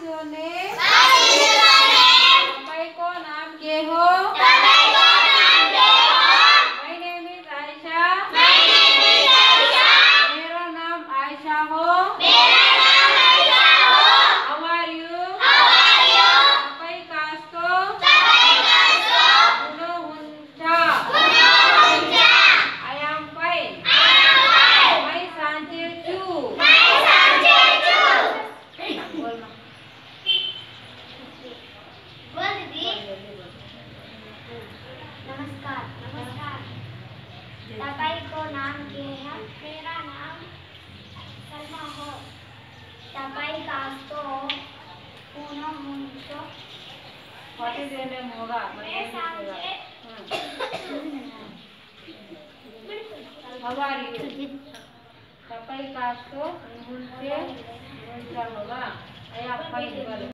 सोने तपाईँ को नाम के हो? My name is Aisha. मेरा नाम आयशा हो. How are you? तपाईँ कास्तो हुनुहुन्छ? I am fine. मैं सन्चै छु. नमस्कार। तपाईँको नाम के है? मेरा नाम सलमा हो। तपाईँ कास्तो हुनुहुन्छ? What is your name होगा? मैं सांचे। How are you? तपाईँ कास्तो हुनुहुन्छ होगा? I am fine.